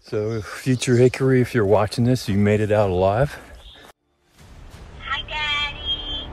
So, future hickory, if you're watching this, you made it out alive. Hi, Daddy.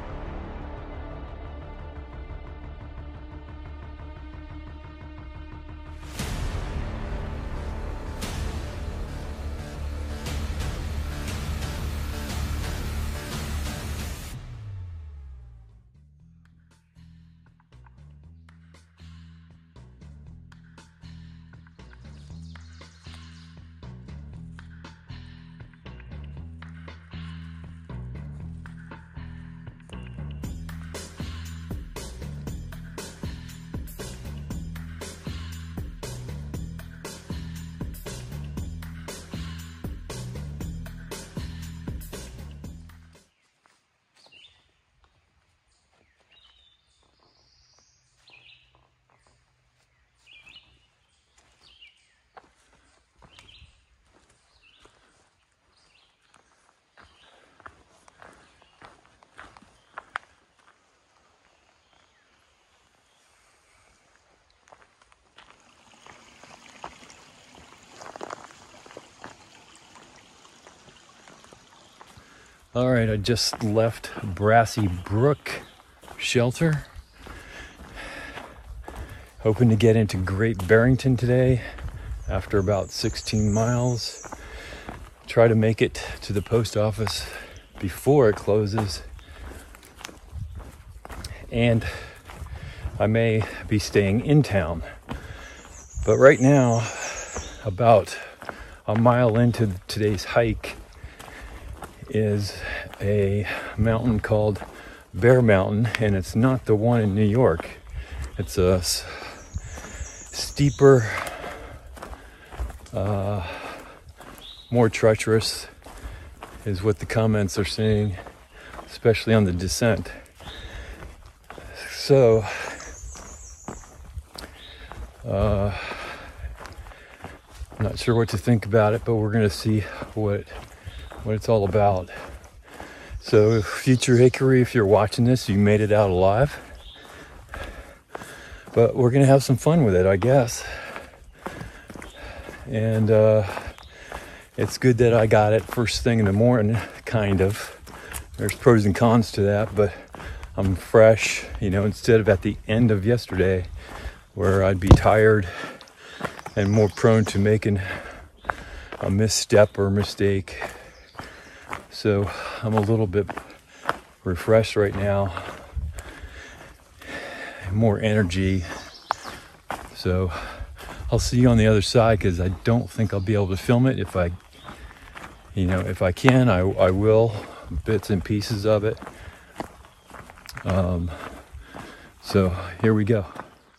All right, I just left Brassy Brook Shelter. Hoping to get into Great Barrington today after about 16 miles. Try to make it to the post office before it closes. And I may be staying in town. But right now, about a mile into today's hike, is a mountain called Bear Mountain, and it's not the one in New York. It's a steeper, more treacherous is what the comments are saying, especially on the descent. So I'm not sure what to think about it, but we're gonna see what it's all about. So, future hickory, if you're watching this, you made it out alive. But we're gonna have some fun with it, I guess. And it's good that I got it first thing in the morning, kind of. There's pros and cons to that, but I'm fresh, instead of at the end of yesterday, where I'd be tired and more prone to making a misstep or mistake. So I'm a little bit refreshed right now, more energy. So I'll see you on the other side, because I don't think I'll be able to film it. If I can, I will, bits and pieces of it. So here we go.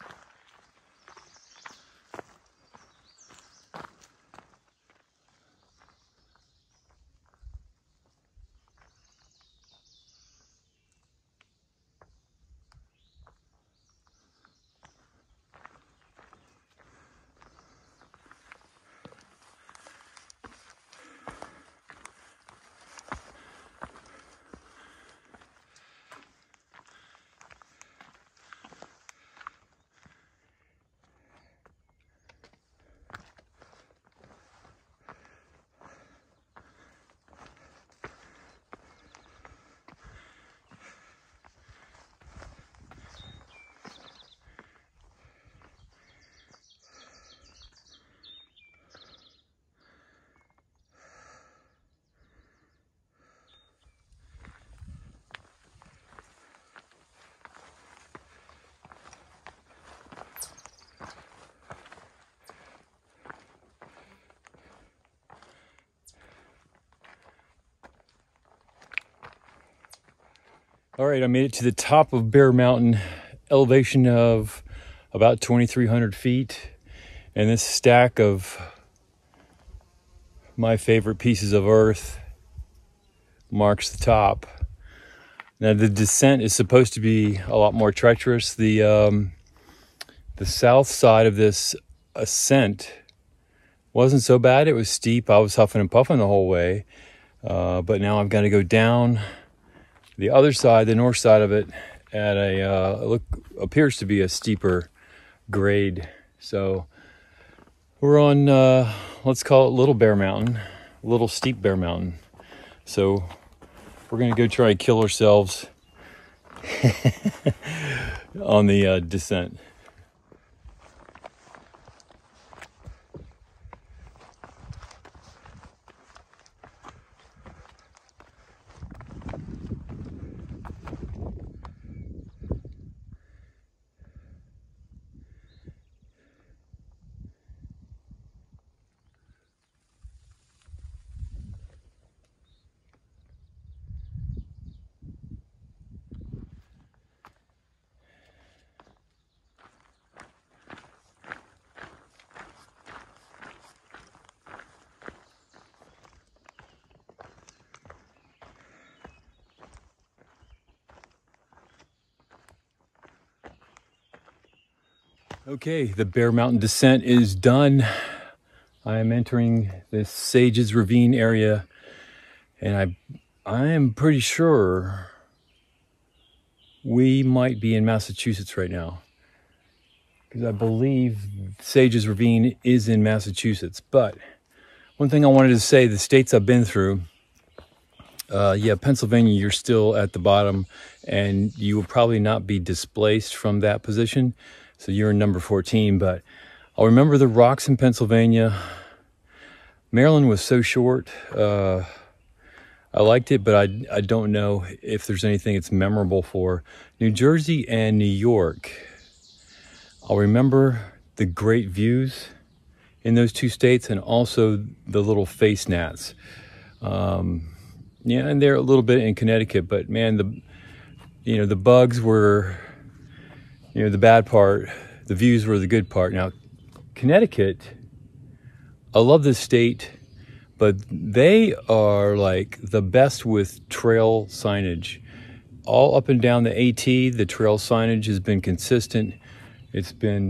All right, I made it to the top of Bear Mountain, elevation of about 2,300 feet. And this stack of my favorite pieces of earth marks the top. Now, the descent is supposed to be a lot more treacherous. The south side of this ascent wasn't so bad. It was steep. I was huffing and puffing the whole way. But now I've got to go down the other side, the north side of it, at appears to be a steeper grade. So We're on, let's call it Little Bear Mountain, Little Steep Bear Mountain. So we're gonna go try and kill ourselves on the descent. Okay, the Bear Mountain descent is done. I am entering this Sages Ravine area, and I am pretty sure we might be in Massachusetts right now, because I believe Sages Ravine is in Massachusetts. But one thing I wanted to say, the states I've been through, yeah, Pennsylvania, you're still at the bottom, and you will probably not be displaced from that position. So you're in number 14, but I'll remember the rocks in Pennsylvania. Maryland was so short. I liked it, but I don't know if there's anything it's memorable for. New Jersey and New York, I'll remember the great views in those two states, and also the little face gnats. Yeah, and they're a little bit in Connecticut, but man, the bugs were, the bad part. The views were the good part. Now, Connecticut, I love this state, but they are like the best with trail signage. All up and down the AT, the trail signage has been consistent. It's been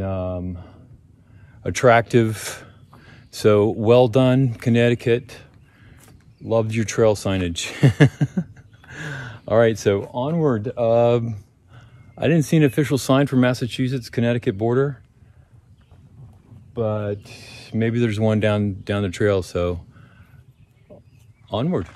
attractive. So well done, Connecticut. Loved your trail signage. All right, so onward. I didn't see an official sign for Massachusetts-Connecticut border, but maybe there's one down the trail, so onward.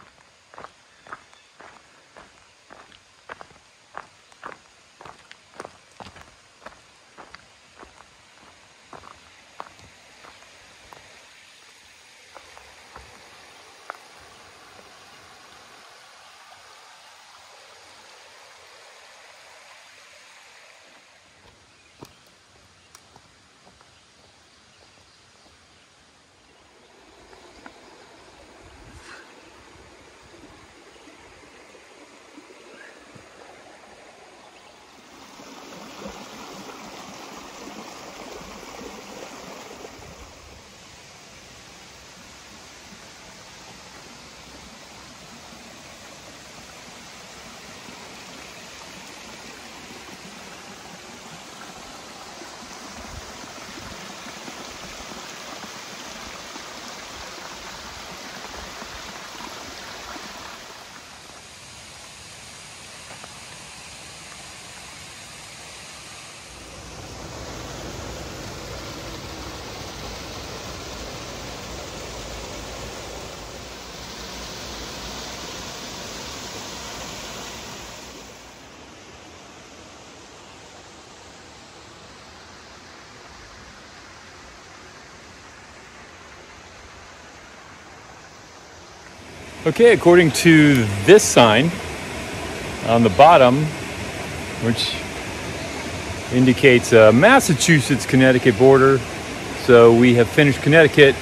Okay, according to this sign on the bottom, which indicates a Massachusetts-Connecticut border, so we have finished Connecticut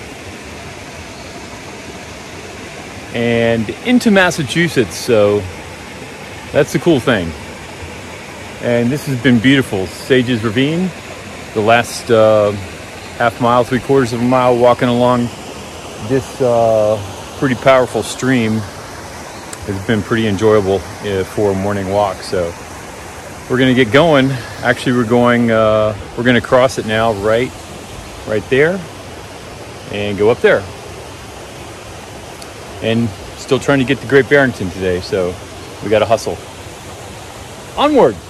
and into Massachusetts, so that's the cool thing. And this has been beautiful. Sages Ravine, the last half mile, 3/4 of a mile walking along this pretty powerful stream has been pretty enjoyable for a morning walk. So we're gonna get going. Actually, we're gonna cross it now right there and go up there. And still trying to get to Great Barrington today, so we gotta hustle. Onward!